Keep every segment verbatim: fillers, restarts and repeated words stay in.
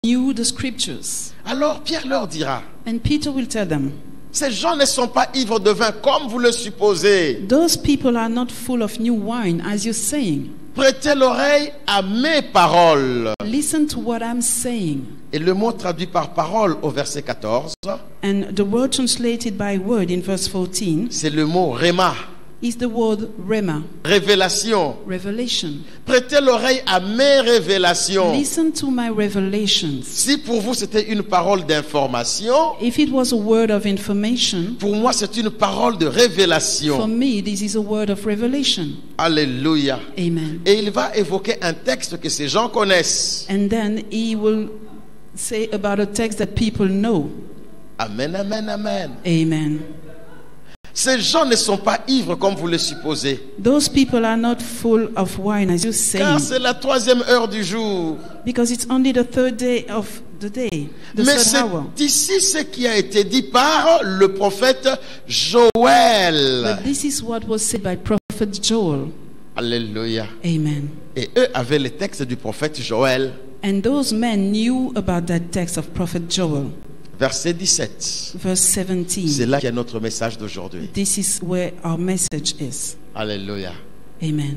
knew the scriptures. Alors Pierre leur dira, And Peter will tell them, ces gens ne sont pas ivres de vin comme vous le supposez. those people are not full of new wine, as you're saying. Prêtez l'oreille à mes paroles. Listen to what I'm saying. Et le mot traduit par parole au verset quatorze, And the word translated by word in verse fourteen c'est le mot réma, is the word rema, révélation. revelation. Prêtez l'oreille à mes révélations. Listen to my revelations. Si pour vous c'était une parole d'information, If it was a word of information, pour moi c'est une parole de for révélation. me this is a word of revelation. Alléluia. Amen. Et il va évoquer un texte que ces gens connaissent. And then he will say about a text that people know. Amen, amen, amen. Amen. Ces gens ne sont pas ivres comme vous le supposez. Those people are not full of wine, as you say, Car c'est la troisième heure du jour. because it's only the third day of the day, the Mais third c'est hour. ici ce qui a été dit par le prophète Joël. But this is what was said by Prophet Joel. Alléluia. Amen. Et eux avaient les textes du prophète Joël. And those men knew about that text of Prophet Joel. Verset dix-sept. Verse seventeen. C'est là qu'il y a notre message d'aujourd'hui. This is where our message is. Alléluia. Amen.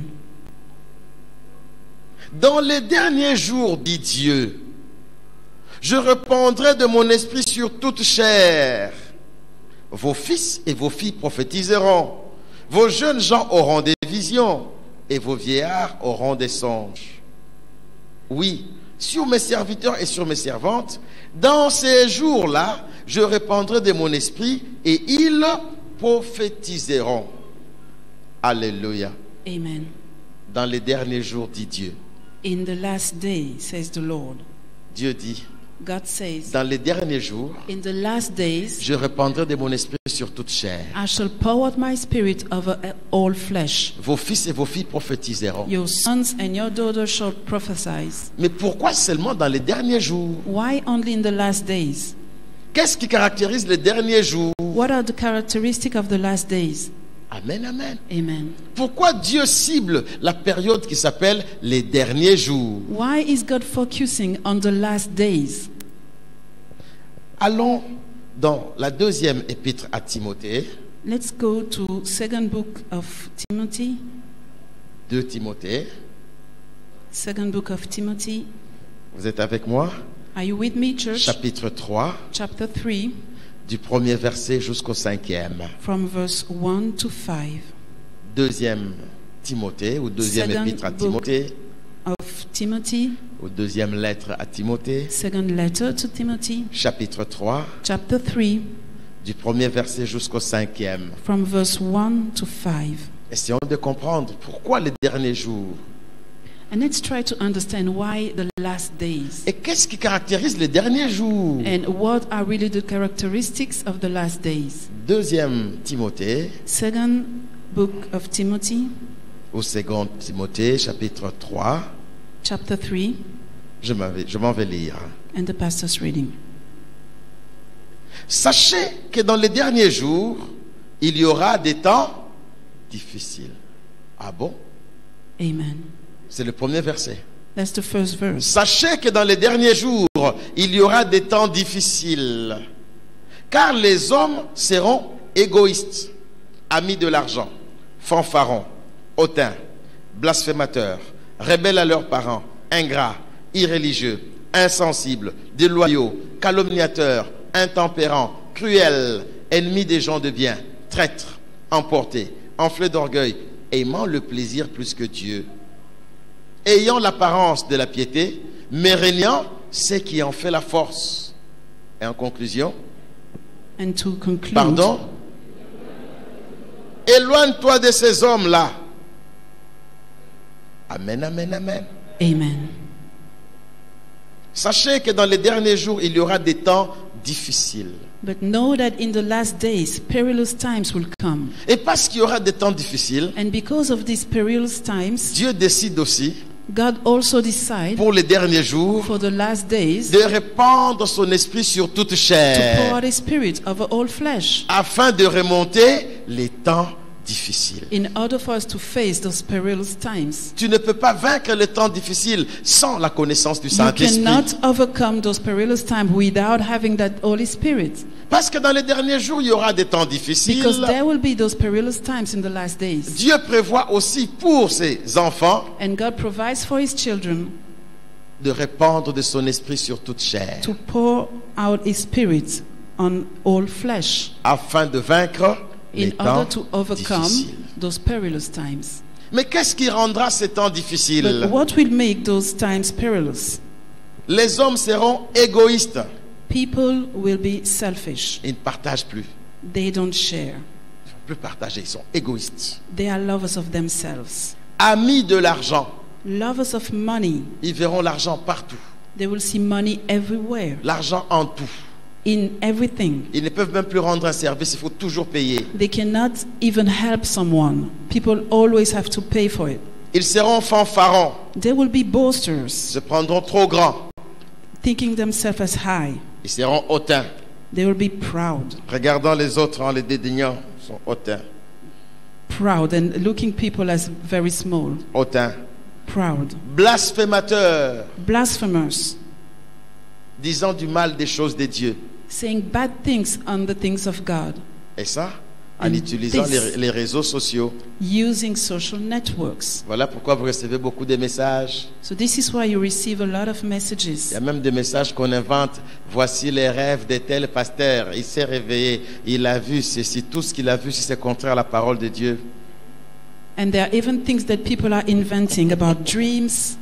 Dans les derniers jours, dit Dieu, je répandrai de mon esprit sur toute chair. Vos fils et vos filles prophétiseront. Vos jeunes gens auront des visions et vos vieillards auront des songes. Oui, sur mes serviteurs et sur mes servantes, dans ces jours-là, je répandrai de mon esprit et ils prophétiseront. Alléluia. Amen. Dans les derniers jours, dit Dieu. In the last day, says the Lord. Dieu dit, God says, dans les derniers jours, in the last days, je répandrai de mon esprit sur toute chair. I shall pour out my spirit over all flesh. Vos fils et vos filles prophétiseront. Your sons and your daughters shall prophesy. Mais pourquoi seulement dans les derniers jours? Why only in the last days? Qu'est-ce qui caractérise les derniers jours? What are the characteristics of the last days? Amen, amen. Amen. Pourquoi Dieu cible la période qui s'appelle les derniers jours? Why is God focusing on the last days? Allons dans la deuxième épître à Timothée, Let's go to second book of Timothy. deux Timothée. Second book of Timothy. Vous êtes avec moi? Are you with me, church? Chapitre trois, Chapter three, du premier verset jusqu'au cinquième. from verse one to five. Deuxième Timothée, ou deuxième Second épître à book. Timothée, Of Timothy, ou deuxième lettre à Timothée, second letter to Timothy, chapitre trois, chapter three, du premier verset jusqu'au cinquième. from verse one to five. Essayons de comprendre pourquoi les derniers jours. And let's try to understand why the last days. Et qu'est-ce qui caractérise les derniers jours? And what are really the characteristics of the last days? Deuxième Timothée, Second book of Timothy, ou second Timothée, chapitre trois. chapter three, Je m'en vais, je m'en vais lire. and the pastor's reading. Sachez que dans les derniers jours, il y aura des temps difficiles. Ah bon? Amen. C'est le premier verset. That's the first verse. Sachez que dans les derniers jours, il y aura des temps difficiles. Car les hommes seront égoïstes, amis de l'argent, fanfarons, hautains, blasphémateurs, rebelles à leurs parents, ingrats, irréligieux, insensibles, déloyaux, calomniateurs, intempérants, cruels, ennemis des gens de bien, traîtres, emportés, enflés d'orgueil, aimant le plaisir plus que Dieu, ayant l'apparence de la piété, mais régnant ce qui en fait la force. Et en conclusion, And to conclude, pardon, éloigne-toi de ces hommes-là. Amen, amen, amen. Amen. Sachez que dans les derniers jours, il y aura des temps difficiles. But know that in the last days, perilous times will come. Et parce qu'il y aura des temps difficiles, And because of these perilous times, Dieu décide aussi, God also decided pour les derniers jours, for the last days de répandre son esprit sur toute to pour chair, out His Spirit over all flesh, afin de remonter les temps difficiles. in order for us to face those perilous times. Tu ne peux pas vaincre les temps difficiles sans la connaissance du You Saint-Esprit. cannot overcome those perilous times without having that Holy Spirit. Parce que dans les derniers jours, il y aura des temps Because difficiles. there will be those perilous times in the last days. Dieu prévoit aussi pour ses enfants And God provides for His children de répandre de son esprit sur toute chair, to pour out His Spirit on all flesh afin de vaincre les in temps order to overcome difficiles. those perilous times. Mais qu'est-ce qui rendra ces temps difficiles? But what will make those times perilous? Les hommes seront égoïstes. People will be selfish. Ils ne partagent plus. They don't share. Ils ne vont plus partager, ils sont égoïstes. They are lovers of themselves. Amis de l'argent. Lovers of money. Ils verront l'argent partout. They will see money everywhere, L'argent en tout. in everything. Ils ne peuvent même plus rendre un service, il faut toujours payer. They cannot even help someone. People always have to pay for it. Ils seront fanfarons, They will be boasters, se prendront trop grands. thinking themselves as high. Ils seront hautains. They will be proud, Regardant les autres en les dédaignant, ils sont hautains. proud, and looking people as very small. Hautains. Proud, Blasphémateurs, blasphemers, disant du mal des choses de Dieu. saying bad things on the things of God, Et ça, en And utilisant this- les, les réseaux sociaux. using social networks. Voilà pourquoi vous recevez beaucoup de messages. So this is why you receive a lot of Il messages. y a même des messages qu'on invente. Voici les rêves de tel pasteur. Il s'est réveillé. Il a vu ceci. Tout ce qu'il a vu, si c'est contraire à la parole de Dieu. And there are even things that people are inventing about dreams.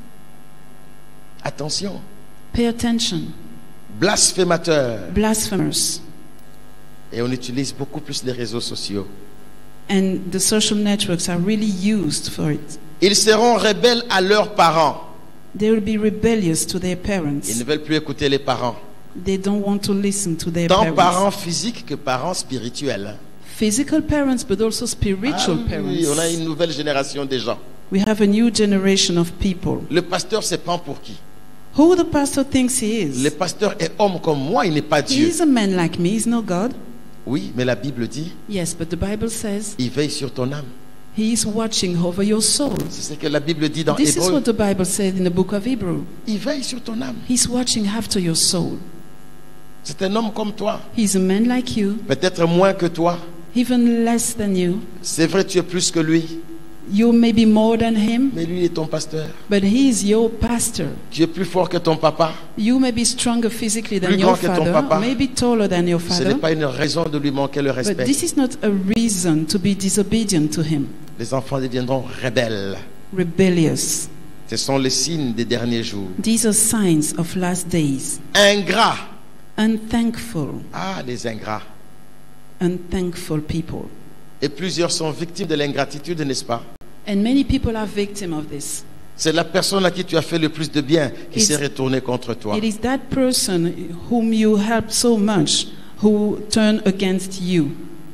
Attention. Pay attention. Blasphémateurs. Blasphemers. Et on utilise beaucoup plus les réseaux sociaux. And the social networks are really used for it. Ils seront rebelles à leurs parents. They will be rebellious to their Ils parents. ne veulent plus écouter les parents. They don't want to listen to their Tant parents. parents physiques que parents spirituels. Physical parents, but also spiritual Ah oui, on a parents. une nouvelle génération de gens. We have a new generation of people. Le pasteur se prend pour qui? Who the pastor thinks he Le is? pasteur est homme comme moi, il n'est pas He Dieu. is a man like me. He's no God. Oui, mais la Bible dit, Yes, but the Bible says il veille sur ton âme. he is watching over your soul. C'est ce que la Bible dit dans This is Hébreu. what the Bible said in the book of Hebrew. Il veille sur ton âme. He's watching after your soul. C'est un homme comme toi. He's a man like you, Peut-être moins que toi. even less than you. C'est vrai, tu es plus que lui. You may be more than him, Mais lui il est ton pasteur. but he is your pastor. Tu es plus fort que ton papa. You may be stronger physically than Plus your grand que ton father, papa. maybe taller than your Ce father, n'est pas une raison de lui manquer le but respect. this is not a reason to be disobedient to him, Les enfants deviendront rebelles. rebellious. Ce sont les signes des derniers jours. These are signs of last days. Ingrats. Unthankful, Ah, les ingrats. unthankful people. Et plusieurs sont victimes de l'ingratitude, n'est-ce pas? And many people are victims of this. C'est la personne à qui tu as fait le plus de bien qui It's- s'est retournée contre toi. It is that person whom you helped so much who turned against you.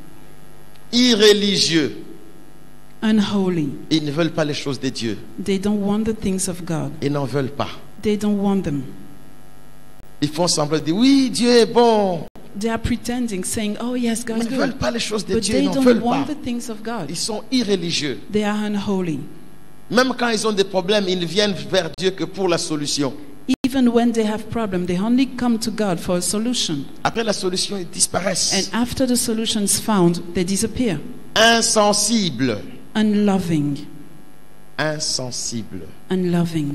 Irréligieux. Unholy. Ils ne veulent pas les choses de Dieu. They don't want the things of God. Ils n'en veulent pas. They don't want them. Ils font semblant de dire oui, Dieu est bon. They are pretending, saying, oh yes, Ils God's ne veulent good. pas les choses de But Dieu. they Ils n'en don't veulent pas. want the things of God. Ils sont irréligieux. They are unholy. Même quand ils ont des problèmes, ils ne viennent vers Dieu que pour la solution. Even when they have problems, they only come to God for a solution. Après la solution, ils disparaissent. And after the solution is found, they disappear. Insensibles. Unloving. Insensibles. Unloving.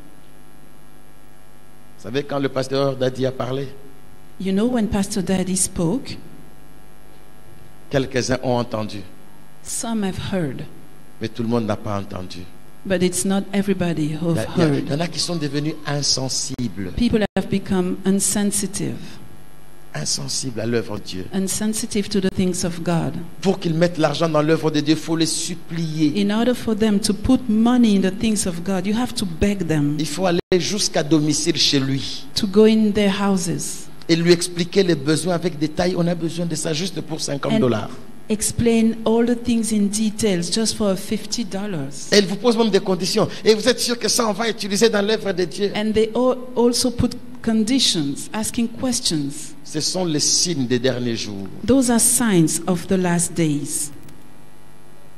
Vous savez, quand le pasteur Dadi a parlé, You know, when Pastor Daddy spoke, quelques-uns ont entendu, some have heard, mais tout le monde n'a pas entendu. but it's not everybody who Il y, have a- il y a- il y heard. en a qui sont devenus insensibles. People have become insensitive, Insensibles à l'œuvre de Dieu. insensitive to the things of God. Pour qu'ils mettent l'argent dans l'œuvre de Dieu, il faut les supplier. In order for them to put money in the things of God, you have to beg them Il faut aller jusqu'à domicile chez lui to go in their houses et lui expliquer les besoins avec détail. On a besoin de ça juste pour cinquante and dollars. explain all the things in details just for fifty dollars. Et il vous pose même des conditions. Et vous êtes sûr que ça, on va utiliser dans l'œuvre de Dieu. And they al- also put conditions, asking questions. Ce sont les signes des derniers jours. Those are signs of the last days.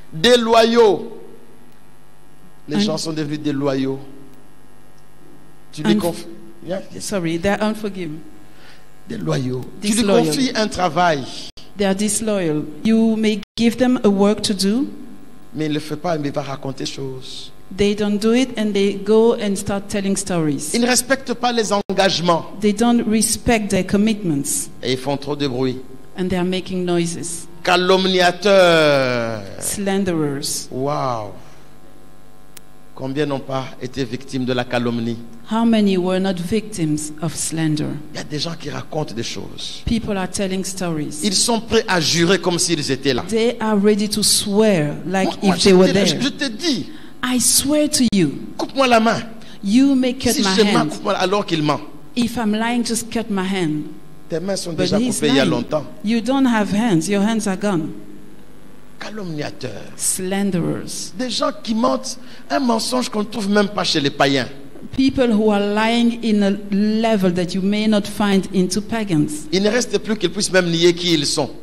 Déloyaux. Les Un- gens sont devenus déloyaux. Tu lui Un- confies. Yeah. Sorry, they're unforgiving. Déloyaux. Tu lui Disloyal. confies un travail, They are disloyal. You may give them a work to do. mais il ne le fait pas, mais il va raconter des choses. They don't do it and they go and start telling stories. Ils ne respectent pas les engagements They don't respect their commitments et ils font trop de bruit. and they are making noises. Calomniateurs. Slanderers. Waouh. Combien n'ont pas été victimes de la calomnie? How many were not victims of slander? Il y a des gens qui racontent des choses. People are telling stories. Ils sont prêts à jurer comme s'ils étaient là. They are ready to swear like Moi, moi, if je, they were te, there. je- je te dis, I swear to you, coupe-moi la main. you may cut Si my je mens, hand. coupe-moi la- alors qu'il ment. If I'm lying, just cut my hand. Tes mains sont But déjà he's coupées il y a lying. longtemps. You don't have hands. Your hands are gone. Calomniateurs. Slanderers. Des gens qui mentent un mensonge qu'on ne trouve même pas chez les païens. People who are lying in a level that you may not find into pagans. Il ne reste plus qu'ils puissent même nier qui ils sont.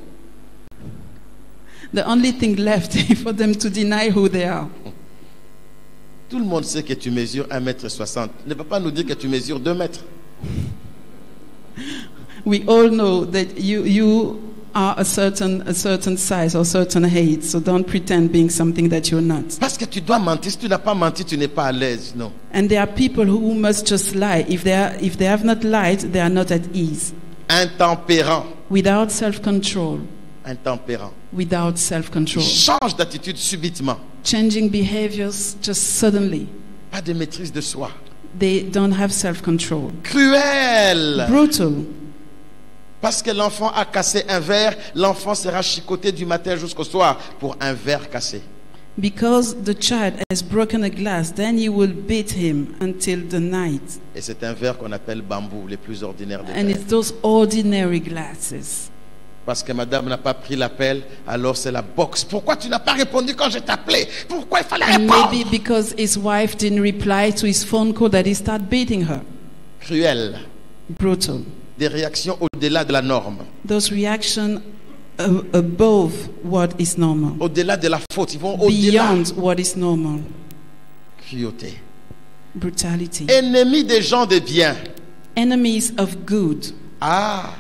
The only thing left is for them to deny who they are. Tout le monde sait que tu mesures un mètre soixante. Ne va pas nous dire que tu mesures deux mètres. We all know that you, you are a certain, a certain size or certain height, so don't pretend being something that you're not. Parce que tu dois mentir. Si tu n'as pas menti, tu n'es pas à l'aise. Non. And there are people who must just lie. If they, are, if they have not lied, they are not at ease. Intempérant. Without self-control. Intempérant. Without self-control. Change d'attitude subitement. Changing behaviors just suddenly. Pas de maîtrise de soi. They don't have self-control. Cruel. Brutal. Parce que l'enfant a cassé un verre, l'enfant sera chicoté du matin jusqu'au soir pour un verre cassé. Because the child has broken a glass, then you will beat him until the night. Et c'est un verre qu'on appelle bambou, les plus ordinaires des And verres. it's those ordinary glasses. Parce que madame n'a pas pris l'appel, alors c'est la boxe. Pourquoi tu n'as pas répondu quand je t'appelais? Pourquoi il fallait And répondre? maybe because his wife didn't reply to his phone call that he started beating her. Cruel. Brutal. Des réactions au-delà de la norme. Those reactions uh, above what is normal. Au-delà de la faute. Ils vont au-delà. Beyond what is normal. Cruauté. Brutality. Ennemis des gens de bien. Enemies of good. Ah.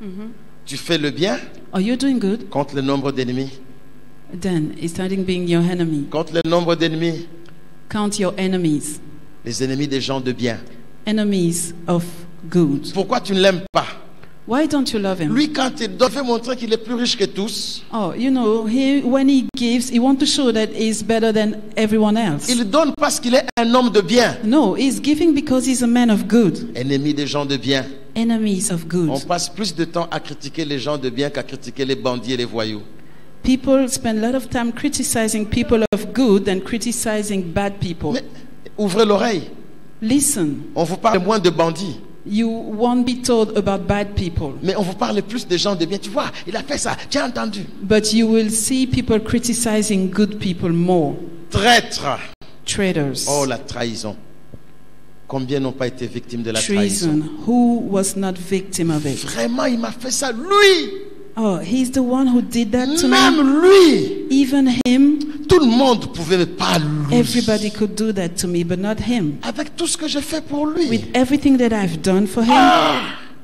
Tu fais le bien, Are you doing good? compte le nombre d'ennemis. Then it's starting being your enemy. Compte le nombre d'ennemis. Count your enemies. Les ennemis des gens de bien. Enemies of good. Pourquoi tu ne l'aimes pas? Why don't you love him? Lui, quand il doit montrer qu'il est plus riche que tous, Oh, you know, he, when he gives, he wants to show that he's better than everyone else. il donne parce qu'il est un homme de bien. No, he's giving because he's a man of good. Ennemi des gens de bien. Enemies of good. On passe plus de temps à critiquer les gens de bien qu'à critiquer les bandits et les voyous. People spend a lot of time criticizing people of good than criticizing bad people. Mais ouvrez l'oreille. Listen, On vous parle moins de bandits, you won't be told about bad people, mais on vous parle plus des gens de bien. Tu vois, il a fait ça. Tu as entendu? but you will see people criticizing good people more. Traître. Traitors. Oh, la trahison. Combien n'ont pas été victimes de la trahison? Treason. Who was not victim of it? Vraiment, il m'a fait ça. Lui, Oh, he's the one who did that to me. même lui. Even him, Tout le monde pouvait, mais pas lui. everybody could do that to me, but not him. Avec tout ce que j'ai fait pour lui. With everything that I've done for him, Ah!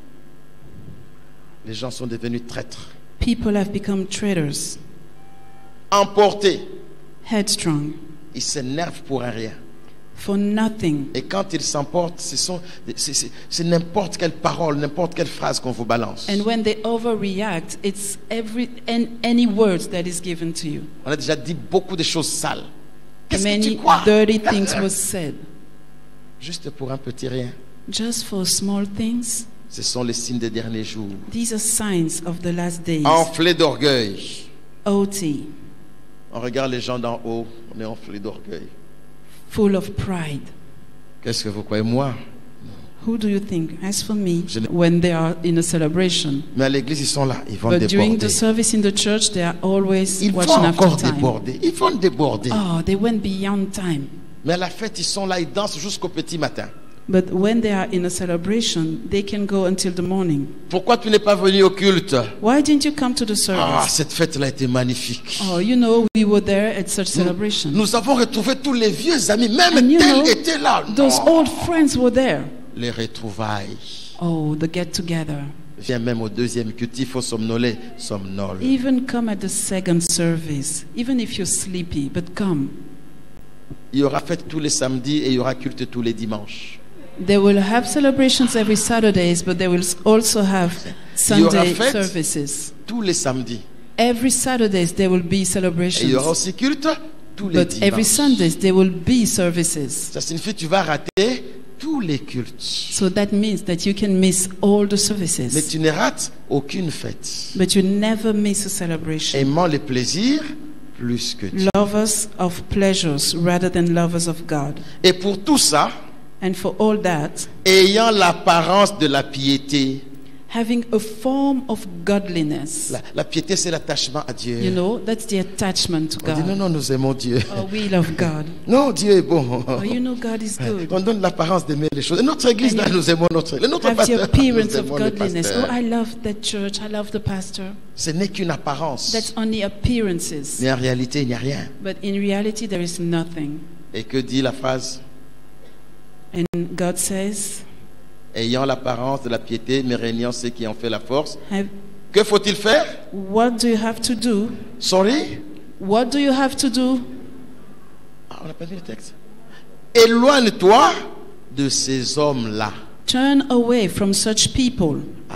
Les gens sont devenus traîtres. people have become traitors, Emportés. headstrong, Ils s'énervent pour un rien. for nothing. Et quand ils s'emportent, ce sont- c'est c'est- c'est n'importe quelle parole, n'importe quelle phrase qu'on vous balance. And when they overreact, it's every and any words that is given to you. On a déjà dit beaucoup de choses sales. Qu'est-ce que tu Many crois? dirty things was said. Juste pour un petit rien. Just for small things. Ce sont les signes des derniers jours. These are signs of the last days. Enflés d'orgueil. O T, On regarde les gens d'en haut, on est enflés d'orgueil. full of pride. Qu'est-ce que vous croyez? Moi. Who do you think? As for me, Je ne- when they are in a celebration, Mais à l'église, ils sont là. Ils vont but during déborder. the service in the church, they are always Ils vont watching after encore time. déborder. Ils vont déborder. Oh, they went beyond time. Mais à la fête, ils sont là, ils dansent jusqu'au petit matin. But when they are in a celebration, they can go until the morning. Pourquoi tu n'es pas venu au culte? Why didn't you come to the Ah, service? cette fête-là était magnifique. Oh, you know, we were there at such celebration. Nous avons retrouvé tous les vieux amis, même And you tel know, était là. those Non. old friends were there. Les retrouvailles. Oh, the get-together. Viens même au deuxième culte, il faut somnoler, somnole. Even come at the second service, even if you're sleepy, but come. Il y aura fête tous les samedis et il y aura culte tous les dimanches. They will have celebrations every Saturdays, but they will also have Il y aura Sunday fête services. tous les samedis. Every Saturdays there will be Et il y celebrations, aura aussi culte tous les but every dimanches. Sundays there will be services. Ça signifie que tu vas rater tous les cultes. So that means that you can miss all the Mais services, tu ne rates aucune fête. but you never miss a celebration. Aimant les plaisirs plus que Dieu. Lovers of pleasures rather than lovers of God. Et pour tout ça, And for all that, ayant l'apparence de la piété. having a form of godliness. La, la piété, c'est l'attachement à Dieu. You know, that's the attachment to On dit non, God. non, nous aimons Dieu. Oh, we love God. Non, Dieu est bon. Oh, you know God is good. On donne l'apparence d'aimer les choses. Et notre église, And là, you nous aimons notre église. Notre Have the pasteur, appearance nous of aimons le godliness. pasteur. Oh, I love that church. I love the pastor. Ce n'est qu'une apparence. That's only appearances. Mais en réalité, il n'y a rien. But in reality, there is nothing. Et que dit la phrase? And God says, Ayant l'apparence de la piété, mais régnant ceux qui en fait la force. have, Que faut-il faire? what do you have to do? Sorry? What do you have to do? Ah, on n'a pas vu le texte. Éloigne-toi de ces hommes-là. Turn away from such people.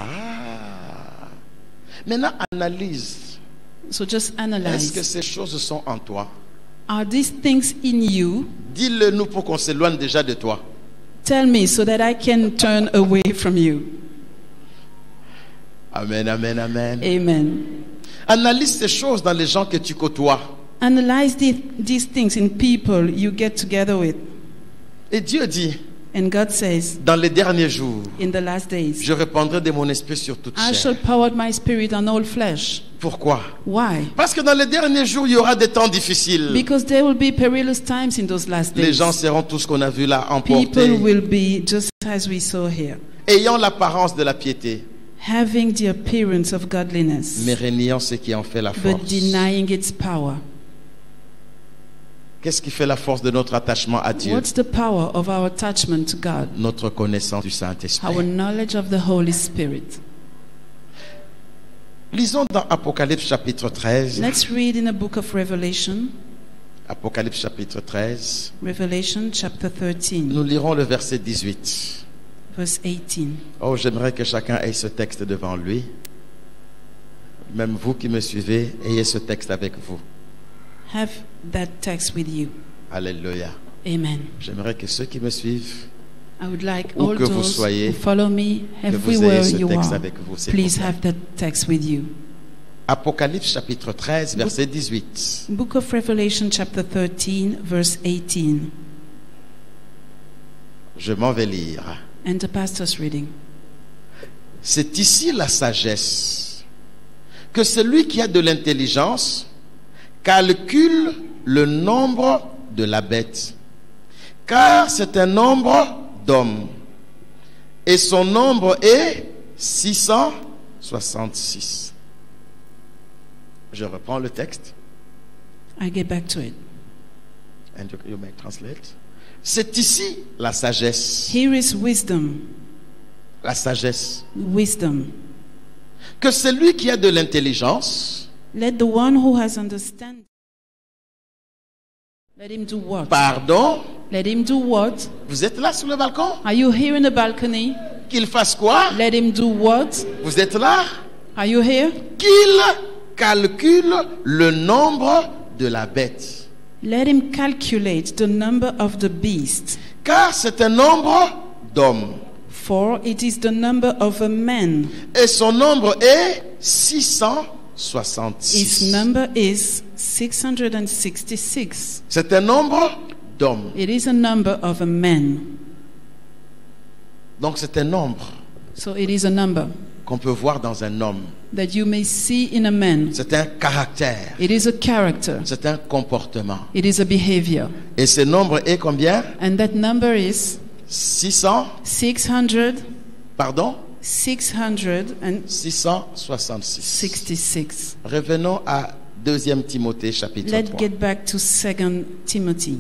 Ah. Maintenant, analyse. So just Est-ce que analyze. ces choses sont en toi? Are these things in you? Dis-le nous pour qu'on s'éloigne déjà de toi. Tell me so that I can turn away from you. Amen, amen, amen. Amen. Analyse ces choses dans les gens que tu côtoies. Analyze the, these things in people you get together with. Et Dieu dit, And God says, dans les derniers jours, in the last days, je répandrai de mon esprit sur toute I chair. shall pour out my spirit on all flesh. Pourquoi? Why? Parce que dans les derniers jours, il y aura des temps difficiles. Because there will be perilous times in those last Les days. gens seront tout ce qu'on a vu là People emportés, will be just as we saw here, ayant l'apparence de la piété, having the appearance of godliness, mais régnant ce qui en fait la force. but denying its power. Qu'est-ce qui fait la force de notre attachement à Dieu? What's the power of our attachment to God? Notre connaissance du Our Saint-Esprit. knowledge of the Holy Spirit. Lisons dans Apocalypse chapitre treize. Let's read in the book of Revelation, Apocalypse chapitre treize. Revelation chapter thirteen, Nous lirons le verset dix-huit. verse eighteen. Oh, j'aimerais que chacun ait ce texte devant lui. Même vous qui me suivez, ayez ce texte avec vous. Have that text with you. Alléluia. Amen. J'aimerais que ceux qui me suivent, I would like Où all que vous those soyez, who follow me, que vous everywhere ayez ce you texte are, avec vous. s'il please vous plaît. have that text with you. Apocalypse chapitre treize, verset dix-huit. Book of Revelation chapter thirteen, verse eighteen. Je m'en vais lire. And the pastor's reading. C'est ici la sagesse, que celui qui a de l'intelligence calcule le nombre de la bête, car c'est un nombre d'hommes, et son nombre est six cent soixante-six. Je reprends le texte. I get back to it. And you, you may translate. C'est ici la sagesse, Here is wisdom. la sagesse, Wisdom. que celui qui a de l'intelligence, Let the one who has understanding. Let him do what? pardon, Let him do what? vous êtes là sur le balcon, Are you here in the balcony? qu'il fasse quoi? Let him do what? Vous êtes là, Are you here? qu'il calcule le nombre de la bête, Let him calculate the number of the beast, car c'est un nombre d'hommes, for it is the number of a man. et son nombre est six cent His soixante-six. number is six hundred sixty-six. C'est un nombre d'hommes. It is a number of a man. Donc c'est un nombre So it is a number qu'on peut voir dans un homme. that you may see in a man. C'est un caractère, It is a character. c'est un comportement. It is a behavior. Et ce nombre est combien? And that number is six cents, six hundred, pardon, six hundred six cent soixante-six. sixty-six. Revenons à deuxième Timothée chapitre Let's trois. get back to Second Timothy.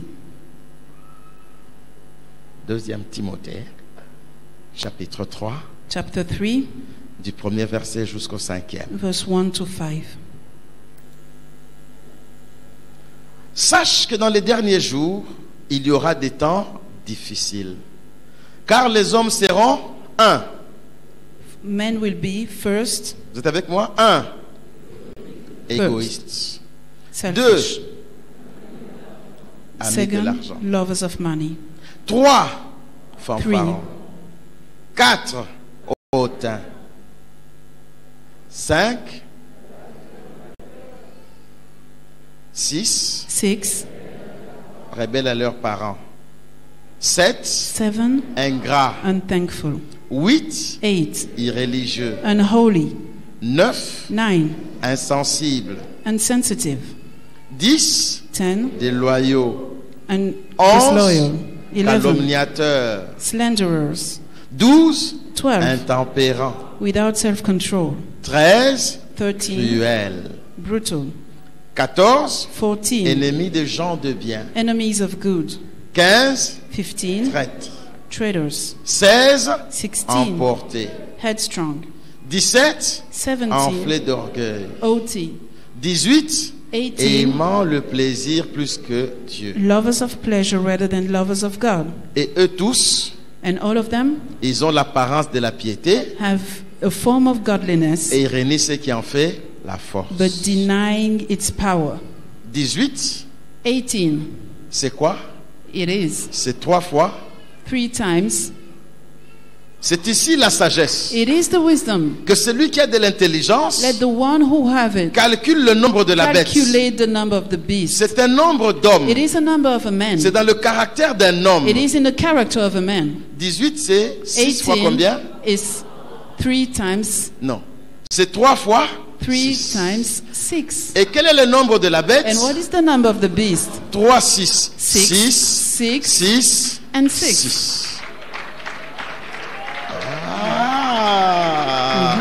Deuxième Timothée chapitre trois, Chapter three, du premier verset jusqu'au cinquième. verse one to five. Sache que dans les derniers jours, il y aura des temps difficiles. Car les hommes seront, un, Men will be first vous êtes avec moi? Un, égoïstes. Deux, selfish. amis de Second, l'argent. lovers of money. Trois, fanfarons. Quatre, hautains. Cinq, six, Six, rebelles à leurs parents. Sept, seven, ingrats. unthankful. Huit, Eight, irréligieux. unholy. Neuf, Nine, insensibles. insensitive. Dix, Ten, déloyaux. and Onze, disloyal. Eleven, calomniateurs. slanderers. Douze, Twelve, intempérants. without self-control. Treize, Thirteen, cruels. brutal. Quatorze, Fourteen, ennemis de gens de bien. enemies of good. Quinze, Fifteen, traîtres. traitors. Seize, Sixteen, emportés. headstrong. Dix-sept, Seventeen, enflés d'orgueil. haughty. Dix-huit, Eighteen, aimant le plaisir plus que Dieu. lovers of pleasure rather than lovers of God. Et eux tous, And all of them ils ont l'apparence de la piété have a form of godliness, et ils renient ce qui en fait la force. but denying its power. Dix-huit, Eighteen, c'est quoi? it is C'est trois fois. three times. C'est ici la sagesse. It is the wisdom. Que celui qui a de l'intelligence Let the one who have it calcule le nombre de la bête. calculate the number of the beast. C'est un nombre d'hommes. It is a number of a man. C'est dans le caractère d'un homme. It is in the character of a man. dix-huit, c'est six fois Eighteen combien? is three times Non. C'est trois fois three six. times six. Et quel est le nombre de la bête? And what is the number of the beast? trois, six. Six, six, six, six, and six. six. Ah.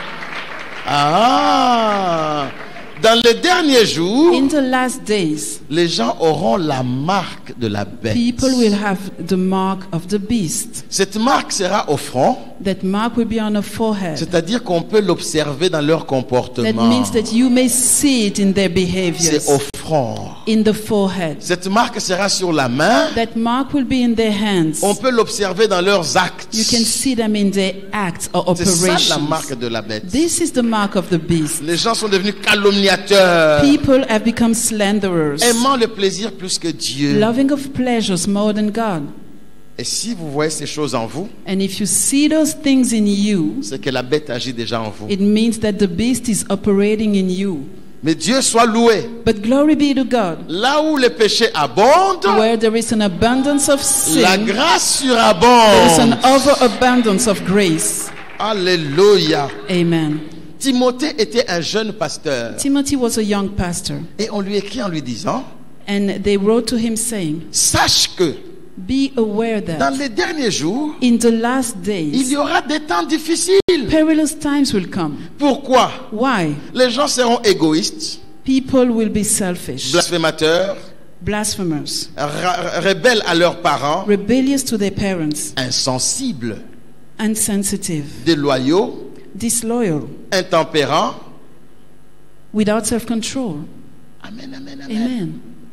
Ah. Dans les derniers jours, In the last days, les gens auront la marque de la bête. people will have the mark of the beast. Cette marque sera au front, That mark will be on a forehead. c'est-à-dire qu'on peut l'observer dans leur That comportement. means that you may see it in their C'est behaviors. au front. In the forehead. Cette marque sera sur la main. That mark will be in their hands. On peut l'observer dans leurs actes. You can see them in their acts or C'est ça la operations. marque de la bête. This is the mark of the beast. Les gens sont devenus calomniateurs, People have become slanderers, aimant le plaisir plus que Dieu. loving of pleasures more than God. Et si vous voyez ces choses en vous, And if you see those things in you, c'est que la bête agit déjà en vous. it means that the beast is operating in you. Mais Dieu soit loué. But glory be to God. Là où les péchés abondent, Where there is an abundance of la sin, grâce there is an surabonde. overabundance of grace. Alléluia. Amen. Timothée était un jeune pasteur. Timothy was a young pastor, Et on lui écrit en lui disant, and they wrote to him saying, sache que be aware dans that les derniers jours, in the last il days, y aura des temps difficiles. perilous times will come. Pourquoi? Why? Les gens seront égoïstes, People will be selfish, blasphémateurs, blasphemers, ra- rebelles à leurs parents, rebellious to their parents, insensibles, insensitive, déloyaux, disloyal, intempérants. without self-control. Amen, amen, amen. Amen.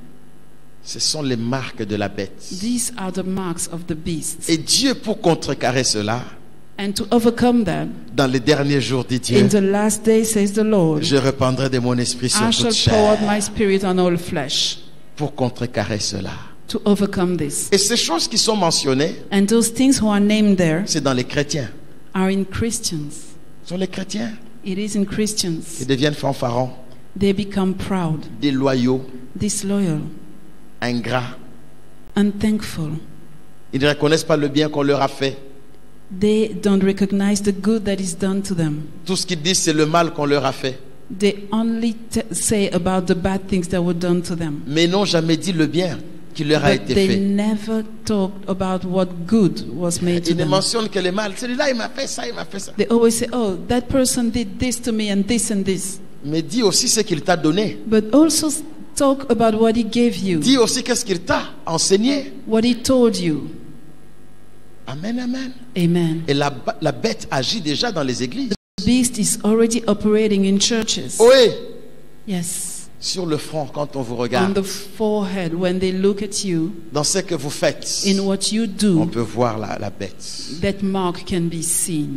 Ce sont les marques de la bête. These are the marks of the beast. Et Dieu, pour contrecarrer cela, And to overcome that, dans les derniers jours, dit Dieu, in the last day, says the Lord, je répandrai de mon esprit sur I toute shall pour out chair my spirit on all flesh. pour contrecarrer cela. To overcome this. Et ces choses qui sont mentionnées, And those things who are named there c'est dans les chrétiens. are in Christians. Ce sont les chrétiens It is in qui Christians. deviennent fanfarons, They become proud, déloyaux, disloyal, ingrats. unthankful. Ils ne reconnaissent pas le bien qu'on leur a fait. They don't recognize the good that is done to them. Tout ce qu'ils disent, c'est le mal qu'on leur a fait. They only t- say about the bad things that were done to them. Mais n'ont jamais dit le bien. qui leur a But été they fait. never talked about what good was made to Ils ne them. mentionnent que les mal. Celui-là, il m'a fait ça, il m'a fait ça. They always say, oh, that person did this to me and this and this. Mais dis aussi ce qu'il t'a donné. But also s- talk about what he gave you, Dis aussi qu'est-ce qu'il t'a enseigné. what he told you. Amen, amen. Amen. Et la, la bête agit déjà dans les églises. The beast is already operating in churches. Oui, Yes. sur le front quand on vous On regarde, the forehead, when they look at you, dans ce que vous faites, in what you on do, peut voir la, la bête. that mark can be seen.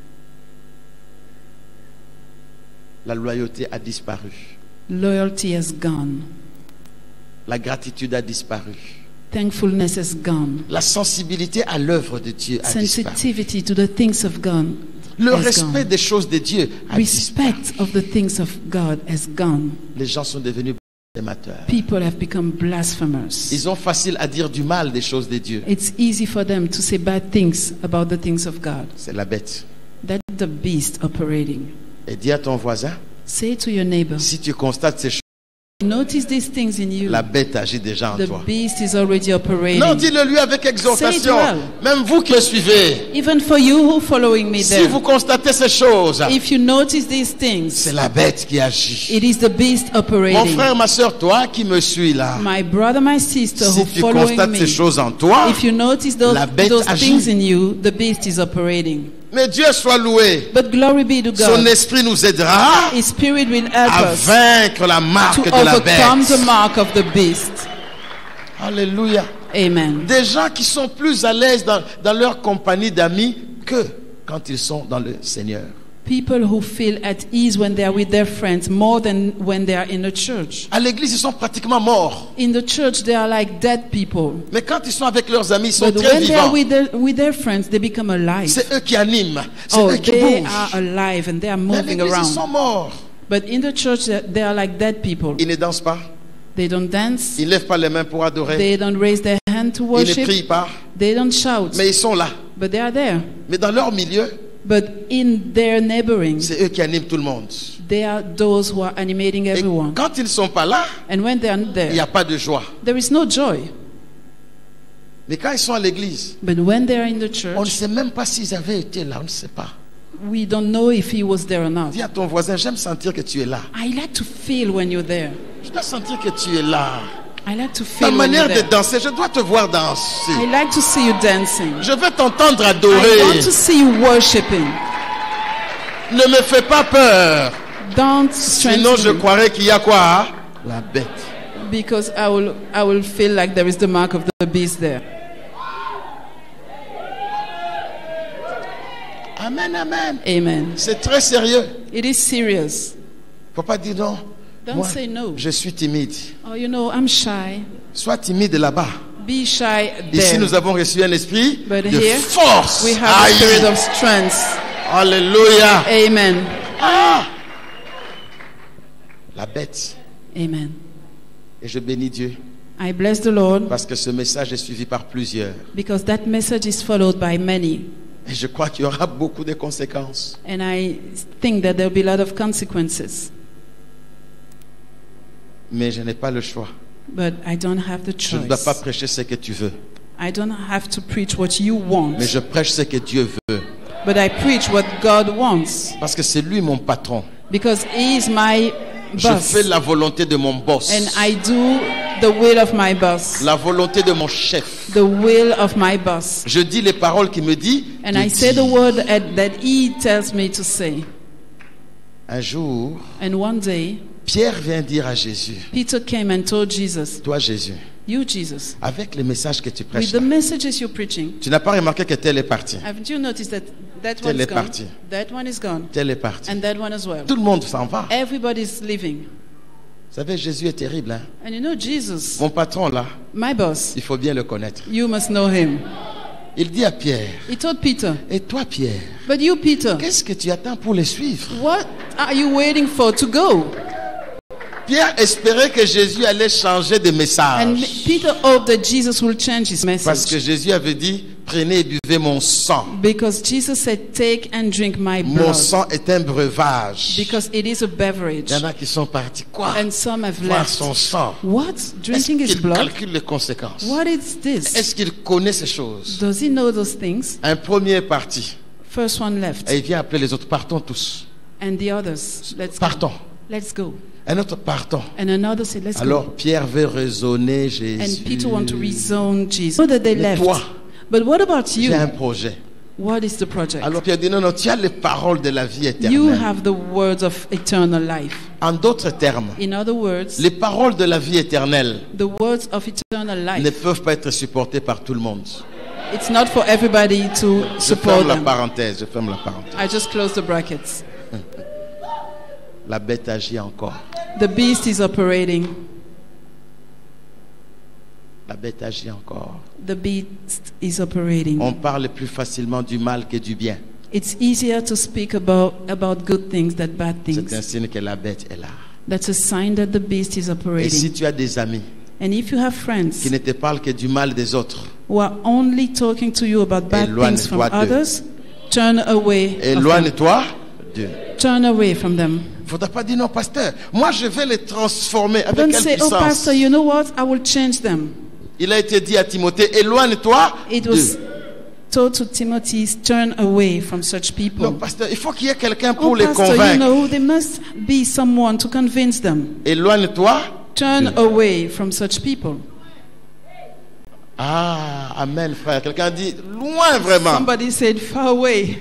La loyauté a disparu. Loyalty has gone. La gratitude a disparu. Thankfulness has gone. La sensibilité à l'œuvre de Dieu a disparu. Sensitivity to the things of God Le has respect gone. des choses de Dieu a disparu. Respect of the things of God has gone. Les gens sont devenus blasphémateurs. People have become blasphemers. Ils ont facile à dire du mal des choses de Dieu. It's easy for them to say bad things about the things of God. C'est la bête. That's the beast operating. Et dis à ton voisin, Say to your neighbor, si tu constates ces choses, notice these things in you. la bête agit déjà en The toi. beast is already operating. Non, dis-le lui avec exhortation. well. Même vous qui me suivez, Even for you who following me si there, vous constatez ces choses, if you notice these things, c'est la bête qui agit. it is the beast Mon operating. frère, ma soeur, toi qui me suis là, My brother, my sister si who tu following constates me, ces choses en toi, if you notice those, la bête those agit. things in you, the beast is operating. mais Dieu soit loué. But glory be to Son God. esprit nous aidera His spirit will help à us vaincre la to marque de la overcome the bête. mark of the beast. Alléluia. Amen. Des gens qui sont plus à l'aise dans, dans leur compagnie d'amis que quand ils sont dans le Seigneur. People who feel at ease when they are with their friends more than when they are in a church. À l'église, ils sont pratiquement morts. In the church, they are like dead people. Mais quand ils sont avec leurs amis, ils sont But très when they are vivants. with their, with their friends, they become alive. C'est eux qui animent. C'est Oh, eux qui they bougent. are alive and they are Mais à moving l'église, ils sont around. morts. But in the church, they they are like dead people. Ils ne dansent pas. They don't dance. Ils ne lèvent pas les mains pour adorer. They don't raise their hand to Ils ne worship. prient pas. They don't shout. Mais ils sont là. But they are there. Mais dans leur milieu, But in their neighboring, c'est eux qui animent tout le monde. they are those who are animating Et everyone. quand ils ne sont pas là, And when they are il n'y there, a pas de joie. there is no joy. Mais quand ils sont à l'église, But when they are in the on ne church, sait même pas s'ils avaient été là. On ne sait pas. we don't know if he was there or not. Dis à ton voisin, j'aime sentir que tu es là. I like to feel when you're there. Je dois sentir que tu es là. I like to Ta feel when manière you're de there. danser, je dois te voir danser. I like to see you dancing. Je veux t'entendre I adorer. want to see you worshiping. Ne me fais pas peur. Don't Sinon, je strengthen me, croirais qu'il y a quoi, hein? La bête. because I will I will feel like there is the mark of the beast there. Amen, amen. Amen. C'est très sérieux. It is serious. Faut pas dire non. Don't Moi, say no. je suis timide. Oh, you know, I'm shy. Sois timide là-bas. Be shy Ici, there. nous avons reçu un esprit But de here, force. We have a Aïe. spirit of strength. Alléluia. Amen. Ah. La bête. Amen. Et je bénis Dieu I bless the Lord parce que ce message est suivi par plusieurs. because that message is followed by many. Et je crois qu'il y aura beaucoup de conséquences. And I think that there will be a lot of consequences. Mais je n'ai pas le choix. But I don't have the Je ne dois pas choice. prêcher ce que tu veux. I don't have to preach what you want. Mais je prêche ce que Dieu veut. But I preach what God wants. Parce que c'est lui mon patron. Because He is my Je boss. fais la volonté de mon boss. And I do the will of my boss. La volonté de mon chef. The will of my boss. Je dis les paroles qu'il me dit. And de I say the dire. word at- that He tells me to say. Un jour, And one day, Pierre vient dire à Jésus, Peter came and told Jesus, toi Jésus, you Jesus, avec les messages que tu with prêches, the là, messages you're preaching, tu n'as pas remarqué que tel est parti, haven't you noticed that that Tel one est is gone, parti. that one is gone, tel est parti. and that one as well? Tout le monde s'en va. Everybody's leaving. Vous savez, Jésus est terrible. Hein? And you know Jesus, Mon patron là, my boss, il faut bien le connaître. you must know him. Il dit à Pierre, He told Peter, et toi Pierre, but you Peter, qu'est-ce que tu attends pour les suivre? what are you waiting for to go? Pierre espérait que Jésus allait changer de And message. Peter hoped that Jesus will change his Parce que message. Jésus avait dit, prenez et buvez mon sang. Because Jesus said, take and drink my Mon blood. sang est un breuvage. Because it is a beverage. Il y en a qui sont partis. Quoi? And some have Voir left. son sang. What? Est-ce Drinking his qu'il blood? calcule les conséquences? What is this? Est-ce qu'il connaît ces choses? Does he know those things? Un premier est parti. First one left. Et il vient appeler les autres. Partons tous. And the others, let's Partons. go. Let's go. Un autre, partons. And another said, let's Alors go. Pierre veut raisonner Jésus. And Peter want to reason Jesus. So that they Mais left. toi, But what about j'ai un you? projet. What is the project? Alors Pierre dit non, non, tu as les paroles de la vie You éternelle. have the words of eternal life. En d'autres termes, In other words, les paroles de la vie éternelle the words of eternal ne life. peuvent pas être supportées par tout le monde. It's not for everybody to Je support ferme la them. parenthèse, je ferme la parenthèse. I just close the brackets. La bête agit encore. The beast is operating. La bête agit encore. The beast is operating. On parle plus facilement du mal que du bien. It's easier to speak about, about good things than bad C'est un things. signe que la bête est là. That's a sign that the beast is Et si operating. tu as des amis And if you have qui friends ne te parlent que du mal des autres, who are only talking to you about bad things from Éloigne-toi d'eux. others, turn away. of them. éloigne-toi d'eux. Turn away from them. Il ne faudra pas dire non, pasteur. Moi, je vais les transformer. Avec Don't quelle say, oh, puissance? pastor, you know what? I will change them. Il a été dit à Timothée, éloigne-toi It d'eux. was told to Timothy, turn away from such Non, people. pasteur, il faut qu'il y ait quelqu'un pour Oh, les pastor, you convaincre. know, there must be someone to convince them. Éloigne-toi. Turn away from such people. Ah, amen, frère. Quelqu'un dit, loin vraiment. Somebody said, far away.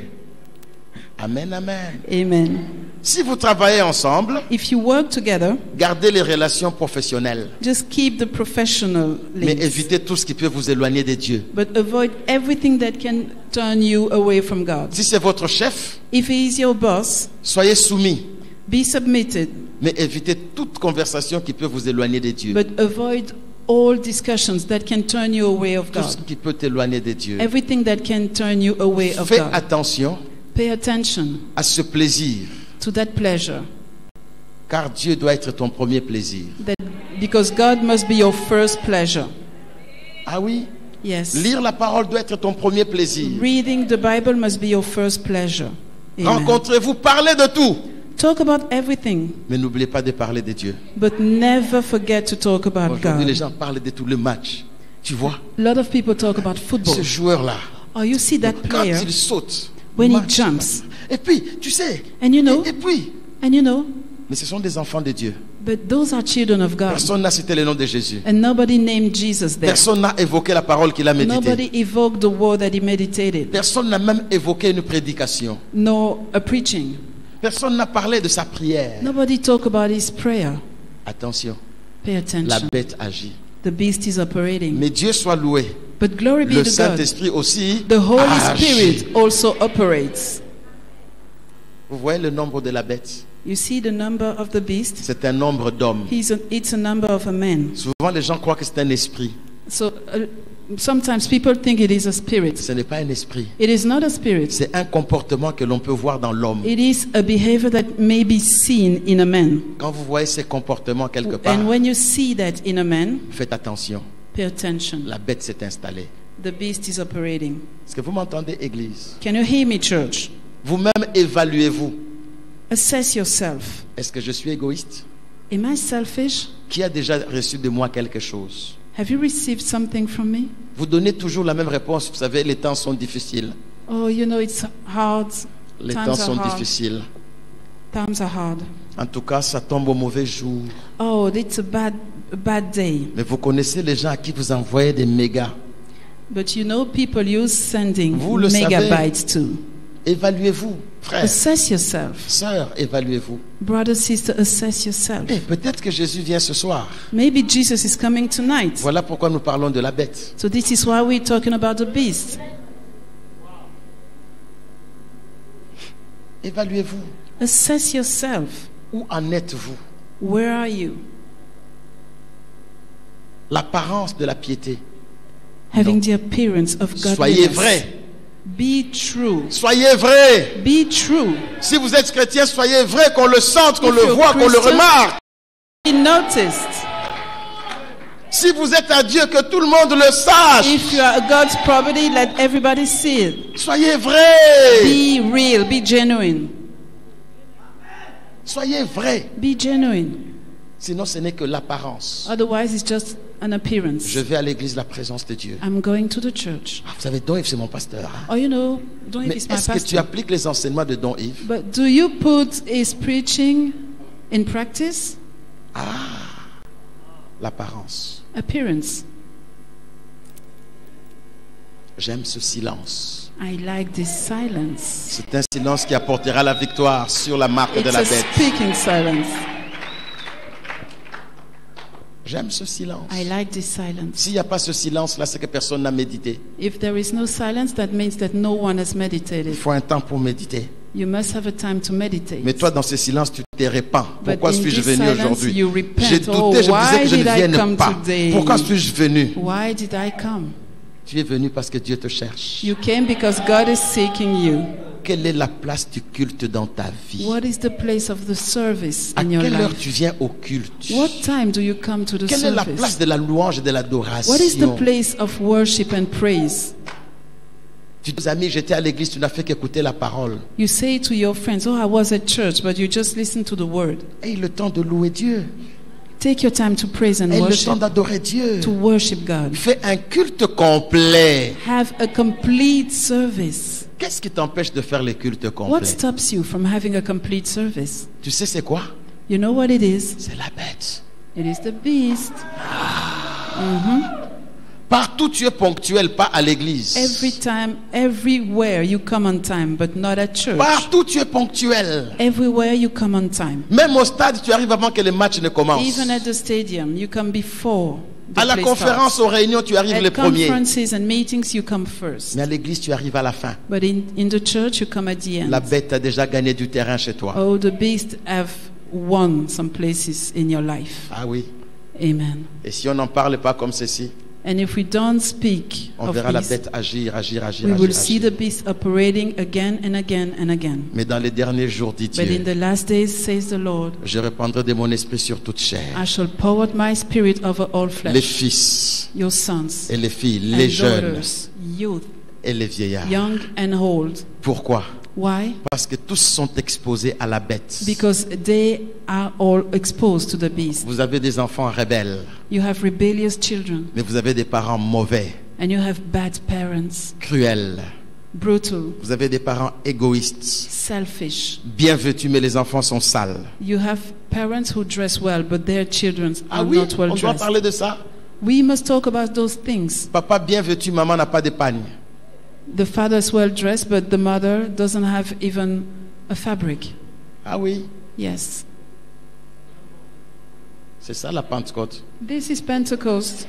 Amen, amen. Amen. Si vous travaillez ensemble, If you work together, gardez les relations professionnelles. just keep the professional Mais links. évitez tout ce qui peut vous éloigner de Dieu. But avoid everything that can turn you away from God. Si c'est votre chef, If he is your boss, soyez soumis. be submitted, Mais évitez toute conversation qui peut vous éloigner de Dieu. but avoid all discussions that can turn you away of Tout ce God. qui peut t'éloigner de Dieu. Everything that can turn you away of Fais God. attention Pay attention à ce plaisir. to that pleasure. Car Dieu doit être ton premier plaisir. That because God must be your first pleasure. Ah oui? Yes. Lire la parole doit être ton premier plaisir. Reading the Bible must be your first pleasure. Amen. Rencontrez-vous, parlez de tout. Talk about everything, Mais n'oubliez pas de parler de Dieu. but never forget to talk about Aujourd'hui, les God. gens parlent de tout le match. Tu vois, A lot of people talk about football. ce joueur-là, Oh, you see that quand player il saute, when he match, jumps, et puis, tu sais, and you know, et, et puis, and you know, mais ce sont des enfants de Dieu. but those are children of God, Personne n'a cité le nom de Jésus. and nobody named Jesus there. Personne n'a évoqué la parole qu'il a méditée. Nobody evoked the word that he meditated, Personne n'a même évoqué une prédication. nor a preaching. Personne n'a parlé de sa prière. Nobody talked about his prayer. Attention, Pay la attention. bête agit. The beast is operating. Mais Dieu soit loué. But glory be Le to God. Saint-Esprit aussi The Holy agit. Spirit also operates. Vous voyez le nombre de la bête? You see the number of the beast? C'est un nombre d'hommes. He's a, it's a number of a man. Souvent, les gens croient que c'est un esprit. So uh, sometimes people think it is a spirit. Ce n'est pas un esprit. It is not a spirit. C'est un comportement que l'on peut voir dans l'homme. It is a behavior that may be seen in a man. Quand vous voyez ces comportements quelque part, And when you see that in a man, faites attention. pay attention. La bête s'est installée. The beast is operating. Est-ce que vous m'entendez, Église? Can you hear me, church? Vous-même, évaluez-vous. Assess yourself. Est-ce que je suis égoïste? Am I selfish? Qui a déjà reçu de moi quelque chose? Have you received something from me? Vous donnez toujours la même réponse. Vous savez, les temps sont difficiles. Oh, you know, it's hard. Les Times temps are sont hard. difficiles. Times are hard. En tout cas, ça tombe au mauvais jour. Oh, it's a bad, a bad day. Mais vous connaissez les gens à qui vous envoyez des mégas. But you know, people use sending Vous le megabytes too. Évaluez-vous, frère, Assess yourself. sœur, évaluez-vous. Brother, sister, assess yourself. Et peut-être que Jésus vient ce soir. Maybe Jesus is coming tonight. Voilà pourquoi nous parlons de la bête. So this is why we're talking about the beast. Évaluez-vous. Assess yourself. Où en êtes-vous? Where are you? L'apparence de la piété. Having Non. the appearance of godliness. Soyez vrai. Be true. Soyez vrai. Be true. Si vous êtes chrétien, soyez vrai, qu'on le sente, qu'on If le you're voit, qu'on le Christian, remarque. Be noticed. Si vous êtes à Dieu, que tout le monde le sache. If you are God's property, let everybody see it. Soyez vrai. Be real, be genuine. Soyez vrai. Be genuine. Sinon, ce n'est que l'apparence. Otherwise, it's just an appearance. Je vais à l'église, la présence de Dieu. I'm going to the church. Ah, vous savez, Don Yves, c'est mon pasteur. hein. Oh, you know, Don Mais Yves is my est-ce que tu pastor. appliques les enseignements de Don Yves? But do you put his preaching in practice? L'apparence. Appearance. J'aime ce silence. I like this silence. C'est un silence qui apportera la victoire sur la marque de It's la a bête. speaking silence. J'aime ce silence. I like this silence. S'il n'y a pas ce silence-là, c'est que personne n'a médité. If there is no silence, that means that no one has Il meditated. faut un temps pour méditer. You must have a time to meditate. Mais toi, dans ce silence, tu te répands. But Pourquoi in suis-je this venu silence, aujourd'hui? you repent. J'ai douté, Oh, je me disais why que je did ne I vienne come pas. today? Pourquoi suis-je venu? Why did I come? Tu es venu parce que Dieu te cherche. You came because God is seeking you. Quelle est la place du culte dans ta vie? What is the place of the service À in your quelle heure life? tu viens au culte? What time do you come to the Quelle est la service? place de la louange et de What is the l'adoration? place of worship and praise? Tu dis, amis, j'étais à l'église, tu n'as fait qu'écouter la parole. You say to your friends, oh, I was at church, but you just listened to the word. Aie le temps de louer Dieu. Take your time to praise and Aie le temps worship, d'adorer Dieu. to worship God. Fais un culte complet. Have a complete service. Qu'est-ce qui t'empêche de faire les cultes What complets? stops you from having a complete service? Tu sais c'est quoi? You know what it is? C'est la bête. It is the beast. Partout tu es ponctuel, pas à l'église. Every time, everywhere you come on time, but not at church. Partout tu es ponctuel. Everywhere you come on time. Même au stade, tu arrives avant que les matchs ne commencent. Even at the stadium, you come before the À la play conférence, starts. aux réunions, tu arrives les At premiers. conferences and meetings, you come first. Mais à l'église, tu arrives à la fin. But in, in the church, you come at the end. La bête a déjà gagné du terrain chez toi. Oh, the beast have won some places in your life. Ah oui. Amen. Et si on n'en parle pas comme ceci, And if we don't speak on of verra la beast, bête agir, agir, agir, we agir, will see agir. the beast operating again and again and again. Mais dans les derniers jours, dit But in Dieu, the last days, says the Lord, je répandrai de mon esprit sur toute chair. I shall pour out my spirit over all Les flesh. fils Your sons et les filles, and les jeunes daughters, youth, et les vieillards. young and old. Pourquoi? Why? Parce que tous sont exposés à la bête. Because they are all exposed to the beast. Vous avez des enfants rebelles, You have rebellious children, mais vous avez des parents mauvais, and you have bad parents, cruels. brutal, Vous avez des parents égoïstes, selfish. bien vêtus, mais les enfants sont sales. You have parents who dress well, but their children Ah are oui, not well on doit dressed. parler de ça. We must talk about those things. Papa bien vêtu, maman n'a pas d'épargne. The father is well dressed, but the mother doesn't have even a fabric. Ah oui, Yes. c'est ça la Pentecôte. This is Pentecost.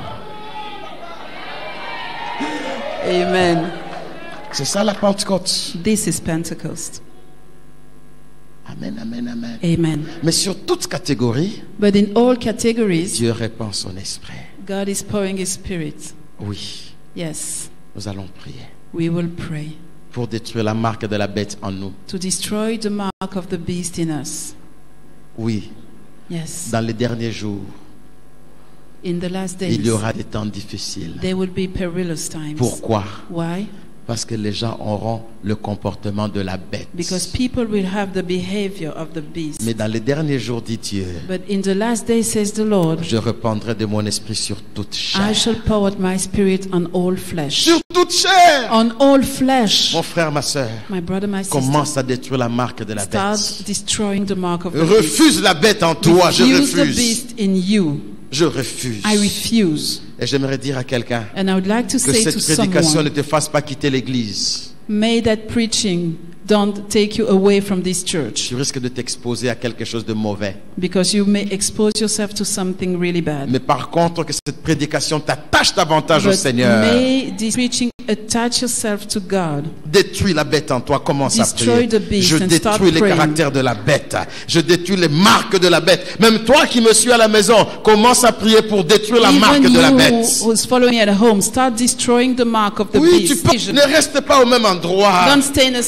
Amen. C'est ça la Pentecôte. This is Pentecost. Amen, amen, amen. Amen. Mais sur toute catégorie, But in all categories, Dieu répand son esprit. God is pouring His Spirit. Oui, Yes. nous allons prier We will pray pour détruire la marque de la bête en nous. to destroy the mark of the beast in us. Oui, Yes. dans les derniers jours, In the last days, il y aura des temps difficiles. there will be perilous times. Pourquoi? Why? Parce que les gens auront le comportement de la bête. Because people will have the behavior of the beast. Mais dans les derniers jours, dit Dieu, But in the last days, says the Lord, je répandrai de mon esprit sur toute I chair. shall pour out my spirit on all flesh. Sur toute chair! On all flesh. Mon frère, ma soeur, My brother, my sister, commence à détruire la marque de la start bête. destroying the mark of the beast. Refuse la bête en toi, je Refuse the refuse. beast in you. Je refuse. I refuse. Et j'aimerais dire à quelqu'un And I would like to que say to cette prédication ne someone, te fasse pas quitter l'église. may that preaching don't take you away from this church, Tu risques de t'exposer à quelque chose de mauvais. because you may expose yourself to something really bad. Mais par contre, que cette prédication t'attache davantage au But Seigneur. may this preaching attach yourself to God. Détruis la bête en toi, commence à Destroy prier. the beast Je and start détruis les praying. caractères de la bête. Je détruis les marques de la bête. Même toi qui me suis à la maison, commence à prier pour détruire la marque Even de la you bête. who's following me at home, start destroying the mark of the Oui, tu beast. peux, Vision. ne reste pas au même endroit. Don't stay in the same place.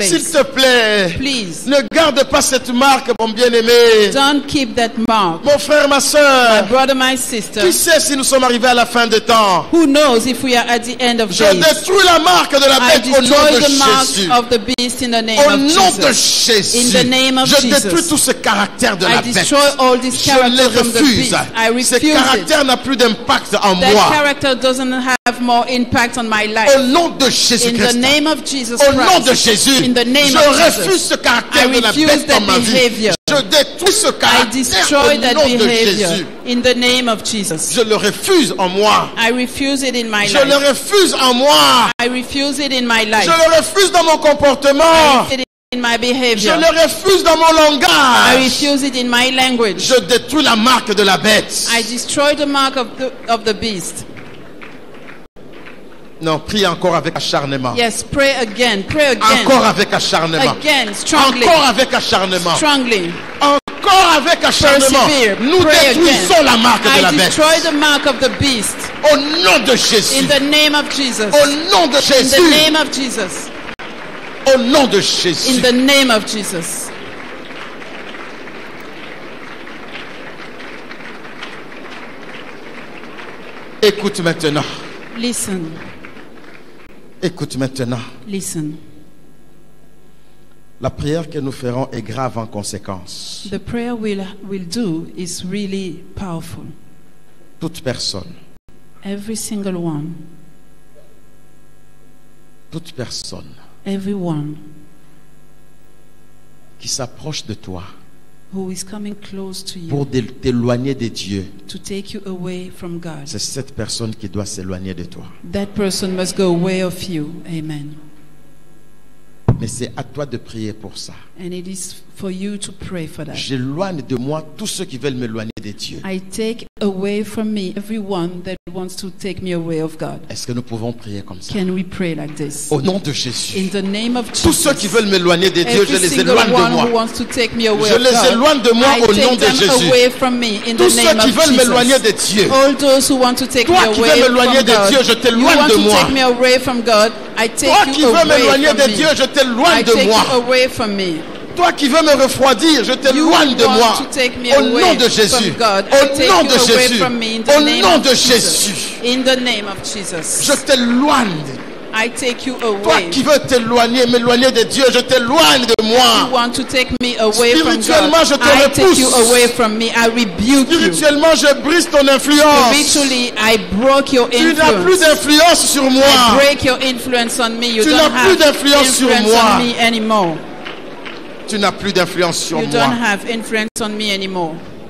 place. S'il te plaît, Please, ne garde pas cette marque, mon bien-aimé. don't keep that mark. Mon frère, ma My soeur, brother, my sister, qui sait si nous sommes arrivés à la fin des temps? who knows if we are at the end of Je days? détruis la marque de la I bête au nom destroy de the mark Jésus. of the beast in the name Au of nom de Jesus. Jésus. In the name of Je Jesus. détruis tout ce caractère de I la bête. destroy all this Je character les from the refuse. beast. I Ce refuse it. caractère n'a plus d'impact en That moi. character doesn't have more impact on my Au life. nom de In Jésus-Christ. the name of Jesus Au nom de Christ. Jésus. In the name Je of refuse Jesus. ce caractère I de la refuse bête dans that ma vie. behavior. Je détruis ce I caractère destroy au that nom de behavior Jésus. in the name of Jesus. Je le refuse en moi. I refuse it in my Je le life. refuse en moi. I refuse it in my Je life. le refuse dans mon comportement. I refuse it in my Je behavior. le refuse dans mon I langage. refuse it in my language. Je détruis la marque de la bête. I destroy the mark of the, of the beast. Non, prie encore avec acharnement. Yes, pray again. Pray again. Encore avec acharnement. Again, strongly. Encore avec acharnement. Strongly. Encore avec acharnement. Persevere. Nous Pray détruisons again. la marque de la I bête. destroy the mark of the beast Au nom de Jésus. in the name of Jesus. Au nom de In Jésus. the name of Jesus. Au nom de In Jésus. the name of Jesus. Écoute maintenant. Listen. Écoute maintenant. Listen. La prière que nous ferons est grave en conséquence. The prayer we'll, we'll do is really powerful. Toute personne, Every single one, toute personne everyone qui s'approche de toi who is coming close to you pour dé- t'éloigner de Dieu, to take you away from God, c'est cette personne qui doit s'éloigner de toi. that person must go away of you. Amen. Mais c'est à toi de prier pour ça. And it is for you to pray for that. J'éloigne de moi tous ceux qui veulent m'éloigner de Dieu. I take away from me everyone that wants to take me away of God. Est-ce que nous pouvons prier comme ça? Can we pray like this? Au nom de Jésus. In the name of Tous ceux qui Jesus. veulent m'éloigner de Dieu, je Every les single éloigne de one who moi. wants to take me away Je of les God, éloigne de moi I au take nom de them Jésus. away from me in Tous the ceux name qui of veulent m'éloigner Jesus. de Dieu, All those who want to take Toi me qui away veux m'éloigner from de God, Dieu, je you t'éloigne want de to moi. take me away from God, I take toi qui you veux away m'éloigner from de me. Dieu, je I t'éloigne de take you moi. away from me. Toi qui veux me refroidir, je You t'éloigne de want moi. to take me Au away nom de from Jésus. God. I Au take nom you de away Jésus. from me in the Au name nom of de Jesus. Jésus. In the name of Jesus. Je t'éloigne. I take you Toi away. qui veux t'éloigner, m'éloigner de Dieu, je t'éloigne de You moi. want to take me away from God. Spirituellement, je te I take repousse. you away from me. I rebuke you. Spirituellement, je brise ton influence. Spiritually, I broke your Tu n'as plus influence. d'influence sur I moi. break your influence on me. You Tu don't n'as plus have d'influence sur influence moi. on me anymore. Tu n'as plus d'influence sur You moi. don't have influence on me anymore.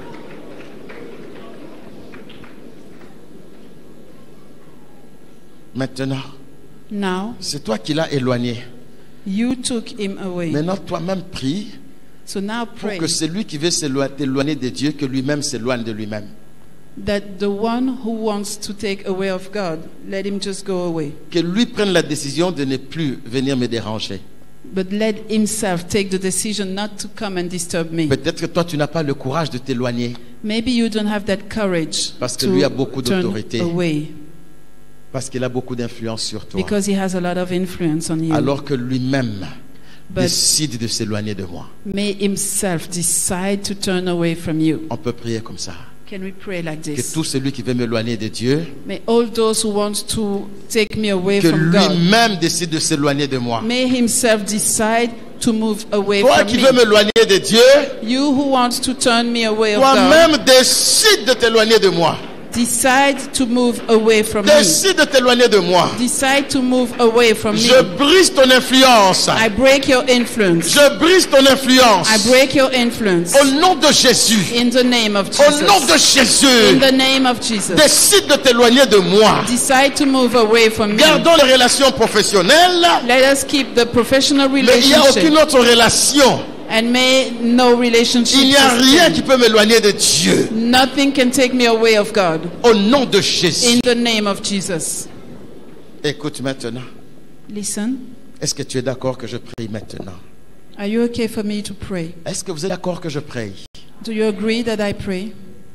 Maintenant, Now, c'est toi qui l'as éloigné. you took him away. Maintenant, toi-même prie So now pour pray que celui qui veut s'éloigner t'éloigner de Dieu, que lui-même s'éloigne de lui-même. that the one who wants to take away of God, let him just go away. Que lui prenne la décision de ne plus venir me déranger. But let himself take the decision not to come and disturb me. Peut-être que toi, tu n'as pas le courage de t'éloigner Maybe you don't have that courage Parce que to lui a beaucoup turn d'autorité. away parce qu'il a beaucoup d'influence sur toi. because he has a lot of influence on you. Alors que lui-même But décide de s'éloigner de moi. may himself decide to turn away from you. On peut prier comme ça. Can we pray like Que this? tout celui qui veut m'éloigner de Dieu, May all those who want to take me away que from God, lui-même décide de s'éloigner de moi. may himself decide to move away Toi from qui me. veux m'éloigner de Dieu, You who want to turn me away of God, toi-même décide de t'éloigner de moi. decide to move away from me. Décide de t'éloigner de moi. Decide to move away from me. Je brise ton influence. I break your influence. Je brise ton influence. I break your influence. Au nom de Jésus. In the name of Au nom de Jesus. Jésus. In the name of Jesus. Décide de t'éloigner de moi. Decide to move away from me. Gardons les relations professionnelles, Let us keep the professional mais il n'y a aucune relationship. autre relation. And may no relationship Il n'y a rien qui sustain. peut m'éloigner de Dieu. Nothing can take me away of God. Au nom de Jésus. In the name of Jesus. Écoute maintenant. Listen. Est-ce que tu es d'accord que je prie maintenant? Are you okay for me to pray? Est-ce que vous êtes d'accord que je prie? Do you agree that I pray?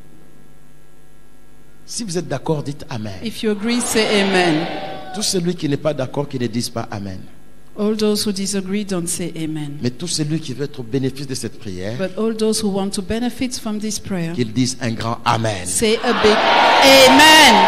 Si vous êtes d'accord, dites Amen. If you agree, say amen. Tout celui qui n'est pas d'accord, qui ne dise pas Amen. All those who disagree don't say amen. Mais tout celui qui veut être au bénéfice de cette prière, But all those who want to benefit from this prayer, qu'ils disent un grand Amen. say a big amen.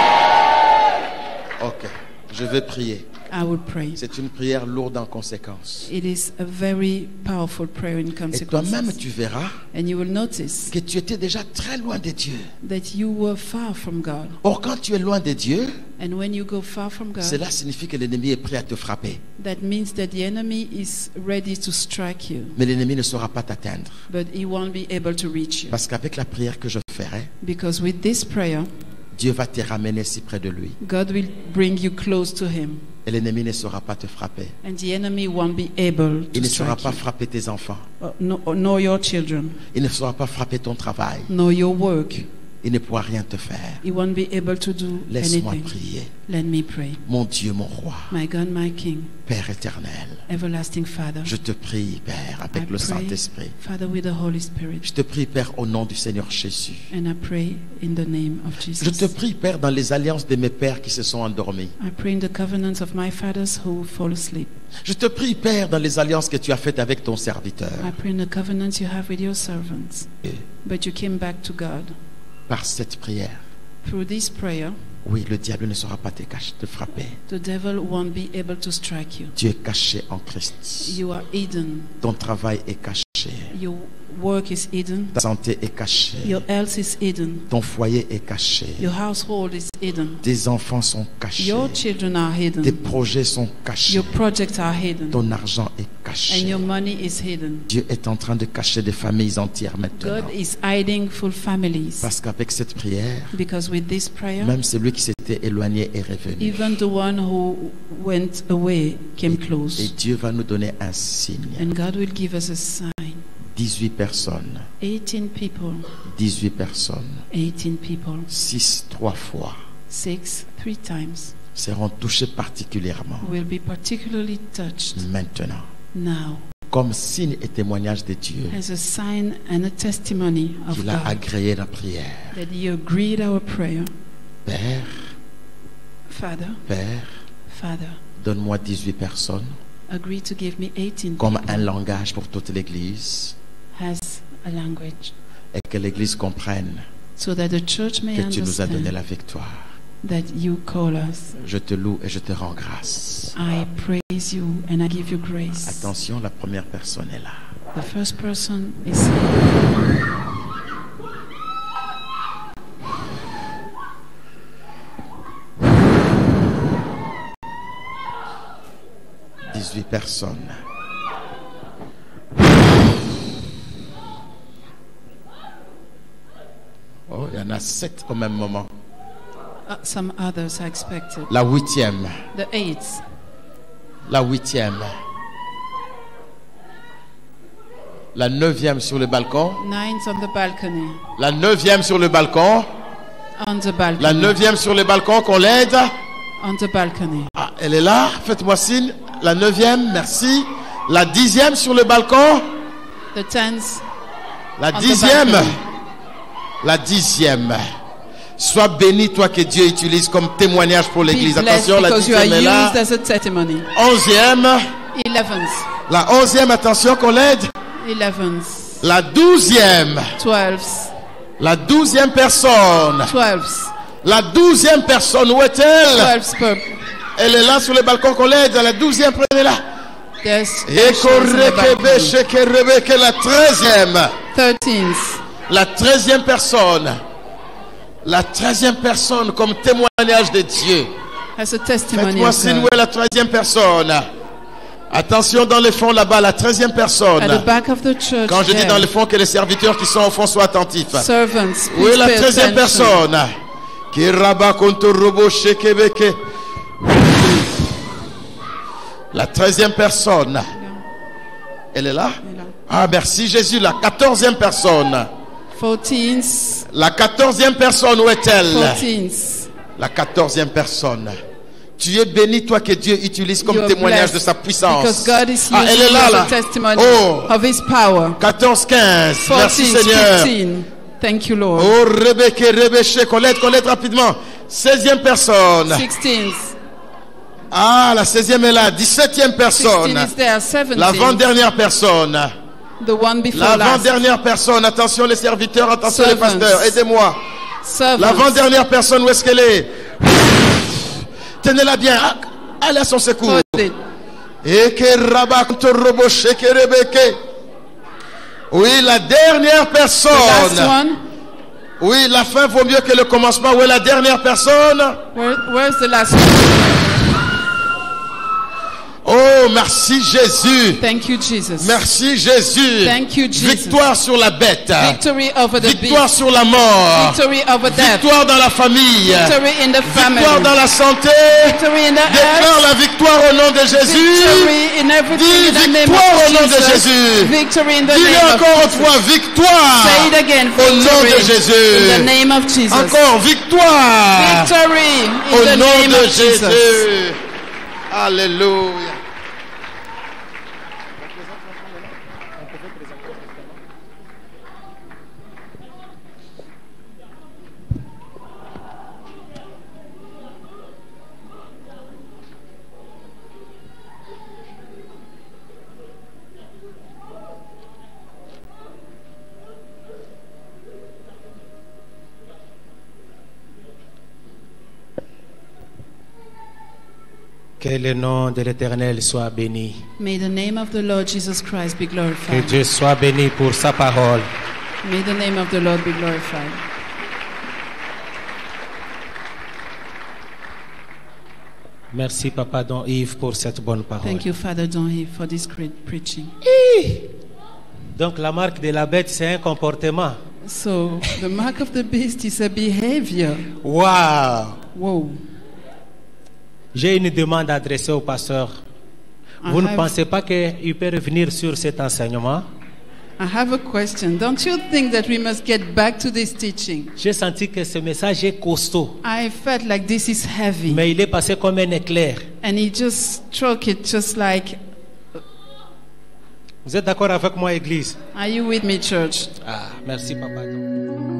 Ok, je vais prier. I will pray. C'est une prière lourde en conséquences. It is a very powerful prayer in Et toi-même, consequences. tu verras And you will notice que tu étais déjà très loin de Dieu. that you were far from God. Or, quand tu es loin de Dieu, And when you go far from God, cela signifie que l'ennemi est prêt à te frapper. that means that the enemy is ready to strike you, Mais l'ennemi ne saura pas t'atteindre. but he won't be able to reach you. Parce qu'avec la prière que je ferai, Because with this prayer, Dieu va te ramener si près de lui. God will bring you close to him. Et l'ennemi ne saura pas te frapper. And the enemy won't be able Il to ne saura strike pas you. frapper tes enfants. Uh, no- nor your children, Il ne saura pas frapper ton travail. nor your work. Il ne pourra rien te faire. He won't be able to do Laisse-moi anything. prier. Let me pray. Mon Dieu, mon roi, My God, my King, Père éternel, everlasting Father, je te prie, Père, I avec le pray, Saint-Esprit. Father, with the Holy Spirit, Je te prie, Père, au nom du Seigneur Jésus. and I pray in the name of Je Jesus. te prie, Père, dans les alliances de mes pères qui se sont endormis. I pray in the covenants of my fathers who fall asleep. Je te prie, Père, dans les alliances que tu as faites avec ton serviteur. I pray in the covenants you have with your servants. Et But you came back to God. par cette prière, Through this prayer, oui, le diable ne saura pas te, cacher, te frapper. the devil won't be able to strike you. Tu es caché en Christ. You are hidden. Ton travail est caché. Your work is hidden. Ta santé est cachée. Your health is hidden. Ton foyer est caché. Your household is hidden. Tes enfants sont cachés. Your children are Tes hidden. projets sont cachés. Your projects are hidden. Ton argent est And caché. your money is hidden. Dieu est en train de cacher des familles entières maintenant. God is hiding full families. Parce qu'avec cette prière, Because with this prayer, même celui qui s'était éloigné est revenu. even the one who went away came Et close. Dieu va nous donner un signe. And God will give us a sign. dix-huit personnes. eighteen people. dix-huit personnes. eighteen people. six, trois fois. Six, three times. Seront touchés particulièrement. Will be particularly touched Maintenant. now Comme signe et témoignage de Dieu. as a sign and a testimony of qu'il a God agréé la prière. that He agreed our prayer. Père, Father, Père, Father, donne-moi dix-huit personnes agree to give me eighteen comme un people langage pour toute l'Église as a language et que l'Église comprenne so that the church may que tu nous as donné understand la victoire. that you call us. Je te loue et je te rends grâce. I praise you and I give you grace. Attention, la première personne est là. The first person is here. dix-huit personnes. Oh, il y en a sept au même moment. Uh, some others are expected. La huitième. The eighth, La huitième. La neuvième sur le balcon. ninth on the balcony. La neuvième sur le balcon. On the balcony. La neuvième sur le balcon, qu'on l'aide. On the balcony. Ah, elle est là. Faites-moi signe. La neuvième, merci. La dixième sur le balcon. The tenth. La On the dixième. balcony. La dixième. Sois béni, toi que Dieu utilise comme témoignage pour Be l'église. blessed Attention, la because you are dixième est là. used as a testimony. Onzième. Eleventh. La onzième, attention qu'on l'aide. Eleventh. La douzième. Twelfth. La douzième personne. Twelfth. La douzième personne, où est-elle? Twelfth. per- Elle est là sur le balcon qu'on l'aide. La douzième, prenez-la. There's Et patience in the balcony. la treizième. Thirteenth. La treizième personne. La treizième personne comme témoignage de Dieu. As a testimony Faites-moi of signe, où God. est la treizième personne? Attention dans le fond là-bas, la treizième personne. At the back of the church. Quand je dis there, dans le fond, que les serviteurs qui sont au fond soient attentifs. servants, Où est please la pay treizième attention. personne? Qui rabat contre robot chez Québec. La treizième personne. Elle est là? Ah, merci Jésus. La quatorzième personne. Fourteenth. La quatorzième personne, où est-elle? Fourteenth. La quatorzième personne. Tu es béni, toi que Dieu utilise comme You are témoignage blessed de sa puissance. Because God is Ah, elle using est you là, as là. a testimony Oh. of His power. quatorze, quinze. Merci Fourteenth, Seigneur. fifteen. Thank you, Lord. Oh, Rebecca, Rebecca, Colette, Colette rapidement. seizième personne. Sixteenth. Ah, la seizième est là. dix-septième personne. sixteen is there. seventeen. L'avant-dernière personne. The one before last. L'avant-dernière personne. Attention les serviteurs, attention Servants. les pasteurs. Aidez-moi. Servants. L'avant-dernière personne, où est-ce qu'elle est? Tenez-la bien. Ah, allez à son secours. Hold it. Oui, la dernière The last personne. one. Oui, la fin vaut mieux que le commencement. Où est la dernière personne? Where, where's the last one? Oh, merci Jésus. Thank you, Jesus. Merci Jésus. Thank you, Jesus. Victoire sur la bête. Victory over the Victoire beast. sur la mort. Victory over death. Victoire dans la famille. Victory in the family. Victoire dans la santé. Victory in the Déclare earth. la victoire au nom de Jésus. Victory in everything Dis in the name victoire of au nom de Jesus. Jésus. Victory in the Dis-le name of encore une Jesus. fois, victoire Say it again. au nom Victory de Jésus. in the name of Jesus. Encore victoire Victory in au the nom name de of Jesus. Jésus. Alléluia. Que le nom de l'Éternel soit béni. May the name of the Lord Jesus Christ be Que glorified. Dieu soit béni pour sa parole. May the name of the Lord be glorified. Merci, Papa Don Yves, pour cette bonne parole. Thank you, Father Donhi, for this great preaching. Donc, la marque de la bête, c'est un comportement. So, the mark of the beast is a behavior. Waouh! Whoa. J'ai une demande adressée au pasteur. Vous I ne have- pensez pas qu'il peut revenir sur cet enseignement? I have a question. Don't you think that we must get back to this teaching? J'ai senti que ce message est costaud, I felt like this is heavy. mais il est passé comme un éclair. And he just struck it just like, Vous êtes d'accord avec moi, Église? are you with me, church? Ah, merci, Papa Don.